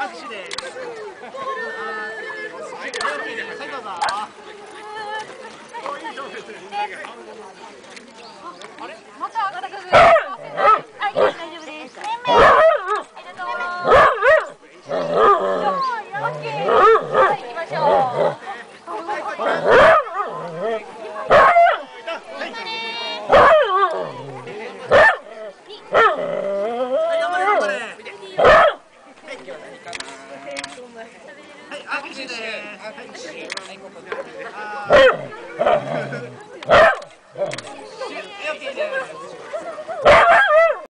拍手です。はい、どうぞ。あれ？また上がった。あ、いい、大丈夫です。ありがとう。オッケー。はい、行きましょう。はい、握手です。はい、ここで。